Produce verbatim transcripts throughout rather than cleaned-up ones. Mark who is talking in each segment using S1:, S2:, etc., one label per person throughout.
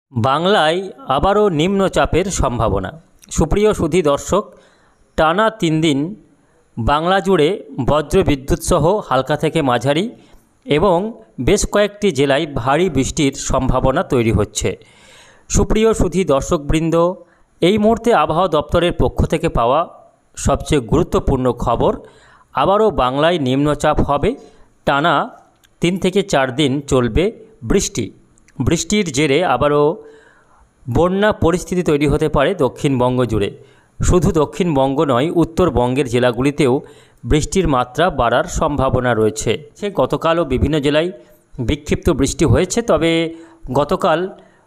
S1: বাংলায় আবারও নিম্নচাপের সম্ভাবনা। সুপ্রিয় সুধী দর্শক, টানা তিন দিন বাংলা জুড়ে বজ্রবিদ্যুৎ সহ হালকা থেকে মাঝারি এবং বেশ কয়েকটি জেলায় ভারী বৃষ্টির সম্ভাবনা তৈরি হচ্ছে। সুপ্রিয় সুধী দর্শকবৃন্দ, এই মুহূর্তে আবহাওয়া দপ্তরের পক্ষ থেকে পাওয়া সবচেয়ে গুরুত্বপূর্ণ খবর, আবারও বাংলায় নিম্নচাপ হবে। টানা তিন থেকে চার দিন চলবে বৃষ্টি। বৃষ্টির জেরে আবারও বন্যা পরিস্থিতি তৈরি হতে পারে দক্ষিণবঙ্গ জুড়ে। শুধু দক্ষিণবঙ্গ নয়, উত্তরবঙ্গের জেলাগুলিতেও বৃষ্টির মাত্রা বাড়ার সম্ভাবনা রয়েছে। সে গতকালও বিভিন্ন জেলায় বিক্ষিপ্ত বৃষ্টি হয়েছে, তবে গতকাল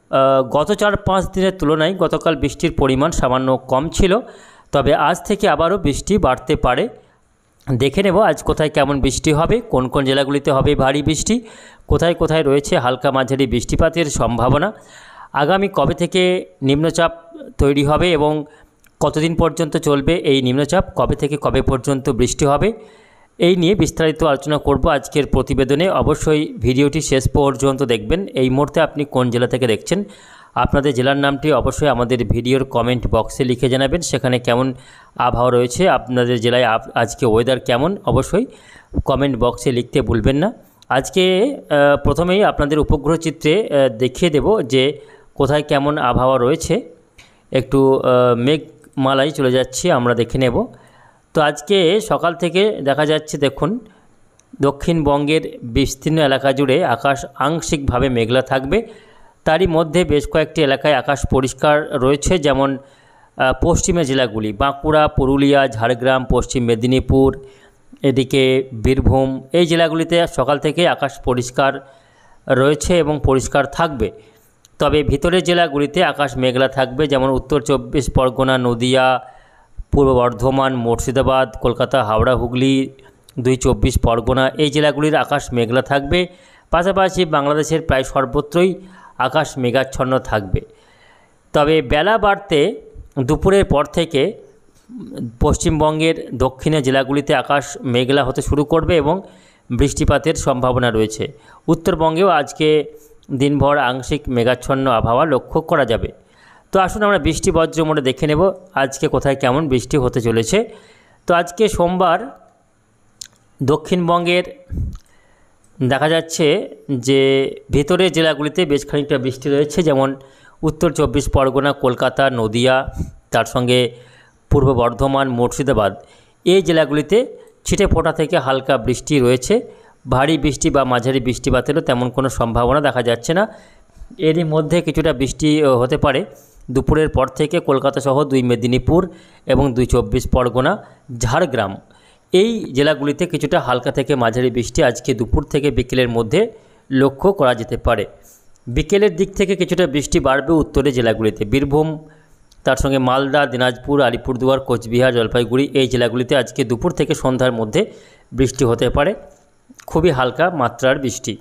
S1: গত চার পাঁচ দিনের তুলনায় গতকাল বৃষ্টির পরিমাণ সামান্য কম ছিল। তবে আজ থেকে আবারও বৃষ্টি বাড়তে পারে। দেখে নেব আজ কোথায় কেমন বৃষ্টি হবে, কোন কোন জেলাগুলিতে হবে ভারী বৃষ্টি, কোথায় কোথায় রয়েছে হালকা মাঝারি বৃষ্টিপাতের সম্ভাবনা, আগামী কবে থেকে নিম্নচাপ তৈরি হবে এবং কতদিন পর্যন্ত চলবে এই নিম্নচাপ, কবে থেকে কবে পর্যন্ত বৃষ্টি হবে, এই নিয়ে বিস্তারিত আলোচনা করব আজকের প্রতিবেদনে। অবশ্যই ভিডিওটি শেষ পর্যন্ত দেখবেন। এই মুহূর্তে আপনি কোন জেলা থেকে দেখছেন, আপনাদের জেলার নামটি অবশ্যই আমাদের ভিডিওর কমেন্ট বক্সে লিখে জানাবেন। সেখানে কেমন আবহাওয়া রয়েছে, আপনাদের জেলায় আজকে ওয়েদার কেমন, অবশ্যই কমেন্ট বক্সে লিখতে ভুলবেন না। আজকে প্রথমেই আপনাদের উপগ্রহ চিত্রে দেখিয়ে দেব যে কোথায় কেমন আবহাওয়া রয়েছে। একটু মেঘমালায় চলে যাচ্ছি, আমরা দেখে নেব। তো আজকে সকাল থেকে দেখা যাচ্ছে, দেখুন দক্ষিণবঙ্গের বিস্তীর্ণ এলাকা জুড়ে আকাশ আংশিকভাবে মেঘলা থাকবে। তারই মধ্যে বেশ কয়েকটি এলাকায় আকাশ পরিষ্কার রয়েছে, যেমন পশ্চিমের জেলাগুলি বাঁকুড়া, পুরুলিয়া, ঝাড়গ্রাম, পশ্চিম মেদিনীপুর, এদিকে বীরভূম, এই জেলাগুলিতে সকাল থেকে আকাশ পরিষ্কার রয়েছে এবং পরিষ্কার থাকবে। তবে ভিতরের জেলাগুলিতে আকাশ মেঘলা থাকবে, যেমন উত্তর চব্বিশ পরগনা, নদিয়া, পূর্ব বর্ধমান, মুর্শিদাবাদ, কলকাতা, হাওড়া, হুগলি, দুই চব্বিশ পরগনা, এই জেলাগুলির আকাশ মেঘলা থাকবে। পাশাপাশি বাংলাদেশের প্রায় সর্বত্রই আকাশ মেঘাচ্ছন্ন থাকবে। তবে বেলা বাড়তে দুপুরের পর থেকে পশ্চিমবঙ্গের দক্ষিণের জেলাগুলিতে আকাশ মেঘলা হতে শুরু করবে এবং বৃষ্টিপাতের সম্ভাবনা রয়েছে। উত্তরবঙ্গেও আজকে দিনভর আংশিক মেঘাচ্ছন্ন আবহাওয়া লক্ষ্য করা যাবে। তো আসুন আমরা বৃষ্টি বজ্র মোড়ে দেখে নেব আজকে কোথায় কেমন বৃষ্টি হতে চলেছে। তো আজকে সোমবার দক্ষিণবঙ্গের দেখা যাচ্ছে যে ভিতরের জেলাগুলিতে বেশ খানিকটা বৃষ্টি রয়েছে, যেমন উত্তর চব্বিশ পরগনা, কলকাতা, নদিয়া, তার সঙ্গে পূর্ব বর্ধমান, মুর্শিদাবাদ, এই জেলাগুলিতে ছিটে ফোঁটা থেকে হালকা বৃষ্টি রয়েছে। ভারী বৃষ্টি বা মাঝারি বৃষ্টিপাতেরও তেমন কোনো সম্ভাবনা দেখা যাচ্ছে না। এরই মধ্যে কিছুটা বৃষ্টি হতে পারে দুপুরের পর থেকে কলকাতা সহ দুই মেদিনীপুর এবং দুই চব্বিশ পরগনা, ঝাড়গ্রাম, এই জেলাগুলিতে কিছুটা হালকা থেকে মাঝারি বৃষ্টি আজকে দুপুর থেকে বিকেলের মধ্যে লক্ষ্য করা যেতে পারে। বিকেলের দিক থেকে কিছুটা বৃষ্টি বাড়বে উত্তরের জেলাগুলিতে, বীরভূম, তার সঙ্গে মালদা, দিনাজপুর, আলিপুরদুয়ার, কোচবিহার, জলপাইগুড়ি, এই জেলাগুলিতে আজকে দুপুর থেকে সন্ধ্যার মধ্যে বৃষ্টি হতে পারে, খুবই হালকা মাত্রার বৃষ্টি।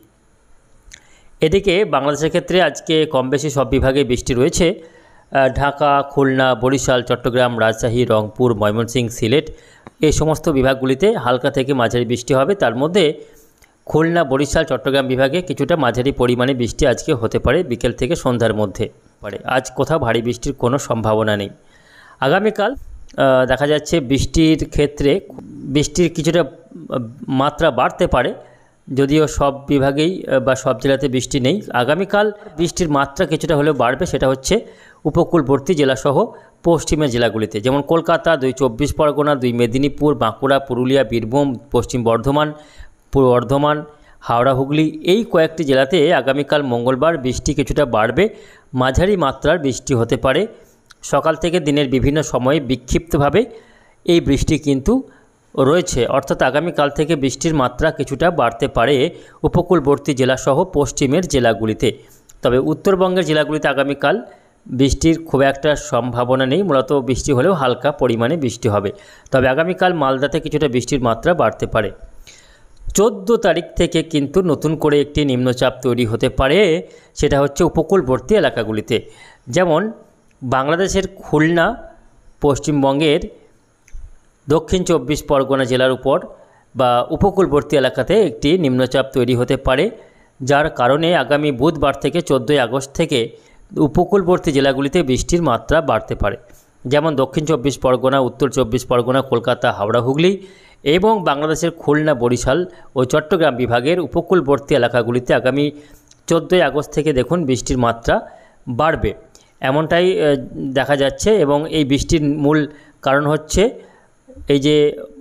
S1: এদিকে বাংলাদেশের ক্ষেত্রে আজকে কম বেশি সব বিভাগে বৃষ্টি রয়েছে। ঢাকা, খুলনা, বরিশাল, চট্টগ্রাম, রাজশাহী, রংপুর, ময়মনসিংহ, সিলেট, এই সমস্ত বিভাগগুলিতে হালকা থেকে মাঝারি বৃষ্টি হবে। তার মধ্যে খুলনা, বরিশাল, চট্টগ্রাম বিভাগে কিছুটা মাঝারি পরিমাণে বৃষ্টি আজকে হতে পারে বিকেল থেকে সন্ধ্যার মধ্যে পারে। আজ কোথাও ভারী বৃষ্টির কোনো সম্ভাবনা নেই। আগামীকাল দেখা যাচ্ছে বৃষ্টির ক্ষেত্রে বৃষ্টির কিছুটা মাত্রা বাড়তে পারে, যদিও সব বিভাগেই বা সব জেলাতে বৃষ্টি নেই। আগামীকাল বৃষ্টির মাত্রা কিছুটা হলেও বাড়বে, সেটা হচ্ছে উপকূলবর্তী জেলাসহ পশ্চিমের জেলাগুলিতে, যেমন কলকাতা, দুই চব্বিশ পরগনা, দুই মেদিনীপুর, বাঁকুড়া, পুরুলিয়া, বীরভূম, পশ্চিম বর্ধমান, পূর্ব বর্ধমান, হাওড়া, হুগলি, এই কয়েকটি জেলাতে আগামীকাল মঙ্গলবার বৃষ্টি কিছুটা বাড়বে, মাঝারি মাত্রার বৃষ্টি হতে পারে। সকাল থেকে দিনের বিভিন্ন সময়ে বিক্ষিপ্তভাবে এই বৃষ্টি কিন্তু রয়েছে, অর্থাৎ আগামীকাল থেকে বৃষ্টির মাত্রা কিছুটা বাড়তে পারে উপকূলবর্তী জেলাসহ পশ্চিমের জেলাগুলিতে। তবে উত্তরবঙ্গের জেলাগুলিতে আগামীকাল বৃষ্টির খুব একটা সম্ভাবনা নেই, মূলত বৃষ্টি হলেও হালকা পরিমাণে বৃষ্টি হবে। তবে আগামীকাল মালদাতে কিছুটা বৃষ্টির মাত্রা বাড়তে পারে। চোদ্দো তারিখ থেকে কিন্তু নতুন করে একটি নিম্নচাপ তৈরি হতে পারে, সেটা হচ্ছে উপকূলবর্তী এলাকাগুলিতে, যেমন বাংলাদেশের খুলনা, পশ্চিমবঙ্গের দক্ষিণ চব্বিশ পরগনা জেলার উপর বা উপকূলবর্তী এলাকাতে একটি নিম্নচাপ তৈরি হতে পারে, যার কারণে আগামী বুধবার থেকে চোদ্দোই আগস্ট থেকে উপকূলবর্তী জেলাগুলিতে বৃষ্টির মাত্রা বাড়তে পারে, যেমন দক্ষিণ চব্বিশ পরগনা, উত্তর চব্বিশ পরগনা, কলকাতা, হাওড়া, হুগলি এবং বাংলাদেশের খুলনা, বরিশাল ও চট্টগ্রাম বিভাগের উপকূলবর্তী এলাকাগুলিতে আগামী চোদ্দোই আগস্ট থেকে দেখুন বৃষ্টির মাত্রা বাড়বে, এমনটাই দেখা যাচ্ছে। এবং এই বৃষ্টির মূল কারণ হচ্ছে এই যে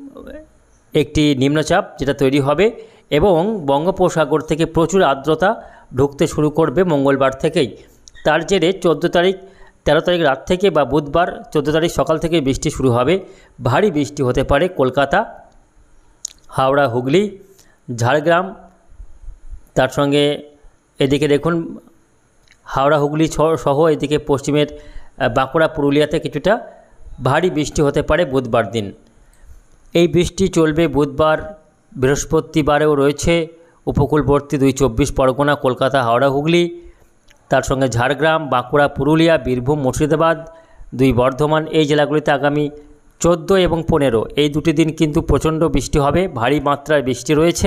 S1: একটি নিম্নচাপ যেটা তৈরি হবে এবং বঙ্গোপসাগর থেকে প্রচুর আর্দ্রতা ঢুকতে শুরু করবে মঙ্গলবার থেকেই। তার জেরে চোদ্দো তারিখ তেরো তারিখ রাত থেকে বা বুধবার চোদ্দো তারিখ সকাল থেকে বৃষ্টি শুরু হবে। ভারী বৃষ্টি হতে পারে কলকাতা, হাওড়া, হুগলি, ঝাড়গ্রাম, তার সঙ্গে এদিকে দেখুন হাওড়া, হুগলি সহ এদিকে পশ্চিমের বাঁকুড়া, পুরুলিয়াতে কিছুটা ভারী বৃষ্টি হতে পারে বুধবার দিন। এই বৃষ্টি চলবে বুধবার, বৃহস্পতিবারেও রয়েছে উপকূলবর্তী দুই চব্বিশ পরগনা, কলকাতা, হাওড়া, হুগলি, তার সঙ্গে ঝাড়গ্রাম, বাঁকুড়া, পুরুলিয়া, বীরভূম, মুর্শিদাবাদ, দুই বর্ধমান, এই জেলাগুলিতে আগামী চোদ্দো এবং পনেরো এই দুটি দিন কিন্তু প্রচণ্ড বৃষ্টি হবে, ভারী মাত্রার বৃষ্টি রয়েছে।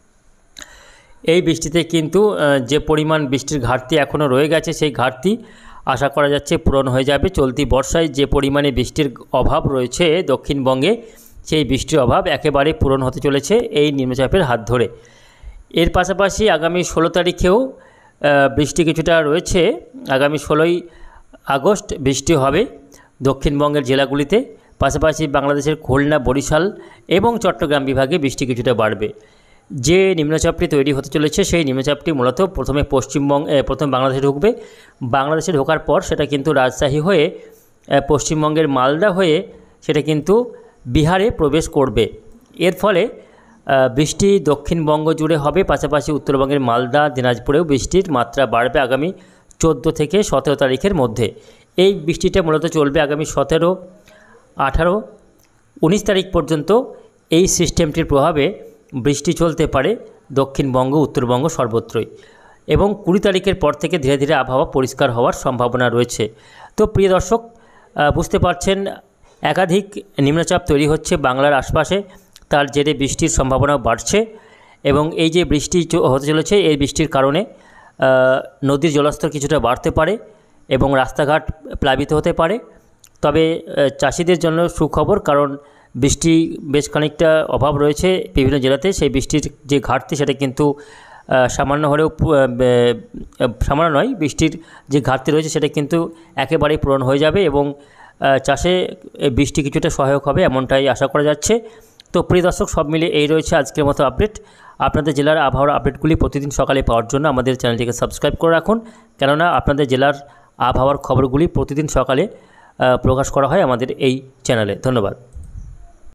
S1: এই বৃষ্টিতে কিন্তু যে পরিমাণ বৃষ্টির ঘাটতি এখনও রয়ে গেছে সেই ঘাটতি আশা করা যাচ্ছে পূরণ হয়ে যাবে। চলতি বর্ষায় যে পরিমাণে বৃষ্টির অভাব রয়েছে দক্ষিণবঙ্গে, সেই বৃষ্টির অভাব একেবারে পূরণ হতে চলেছে এই নিম্নচাপের হাত ধরে। এর পাশাপাশি আগামী ষোলো তারিখেও বৃষ্টি কিছুটা রয়েছে। আগামী ষোলোই আগস্ট বৃষ্টি হবে দক্ষিণবঙ্গের জেলাগুলিতে, পাশাপাশি বাংলাদেশের খুলনা, বরিশাল এবং চট্টগ্রাম বিভাগে বৃষ্টি কিছুটা বাড়বে। যে নিম্নচাপটি তৈরি হতে চলেছে সেই নিম্নচাপটি মূলত প্রথমে পশ্চিমবঙ্গে প্রথম বাংলাদেশে ঢুকবে। বাংলাদেশে ঢোকার পর সেটা কিন্তু রাজশাহী হয়ে পশ্চিমবঙ্গের মালদা হয়ে সেটা কিন্তু বিহারে প্রবেশ করবে। এর ফলে বৃষ্টি দক্ষিণবঙ্গ জুড়ে হবে, পাশাপাশি উত্তরবঙ্গের মালদা, দিনাজপুরেও বৃষ্টির মাত্রা বাড়বে আগামী চোদ্দো থেকে সতেরো তারিখের মধ্যে। এই বৃষ্টিটা মূলত চলবে আগামী সতেরো, আঠারো, উনিশ তারিখ পর্যন্ত। এই সিস্টেমটির প্রভাবে বৃষ্টি চলতে পারে দক্ষিণবঙ্গ, উত্তরবঙ্গ সর্বত্রই, এবং কুড়ি তারিখের পর থেকে ধীরে ধীরে আবহাওয়া পরিষ্কার হওয়ার সম্ভাবনা রয়েছে। তো প্রিয় দর্শক, বুঝতে পারছেন একাধিক নিম্নচাপ তৈরি হচ্ছে বাংলার আশপাশে, তার জেরে বৃষ্টির সম্ভাবনাও বাড়ছে। এবং এই যে বৃষ্টি হতে চলেছে এই বৃষ্টির কারণে নদীর জলস্তর কিছুটা বাড়তে পারে এবং রাস্তাঘাট প্লাবিত হতে পারে। তবে চাষিদের জন্য সুখবর, কারণ বৃষ্টি বেশ খানিকটা অভাব রয়েছে বিভিন্ন জেলাতে। সেই বৃষ্টির যে ঘাটতি সেটা কিন্তু সামান্য হলেও সামান্য নয়, বৃষ্টির যে ঘাটতি রয়েছে সেটা কিন্তু একেবারেই পূরণ হয়ে যাবে এবং চাষে বৃষ্টি কিছুটা সহায়ক হবে এমনটাই আশা করা যাচ্ছে। তো প্রিয় দর্শক, সব মিলে এই রয়েছে আজকের মতো আপডেট। আপনাদের জেলার আবহাওয়ার আপডেটগুলি প্রতিদিন সকালে পাওয়ার জন্য আমাদের চ্যানেলটিকে সাবস্ক্রাইব করে রাখুন, কেননা আপনাদের জেলার আবহাওয়ার খবরগুলি প্রতিদিন সকালে প্রকাশ করা হয় আমাদের এই চ্যানেলে। ধন্যবাদ।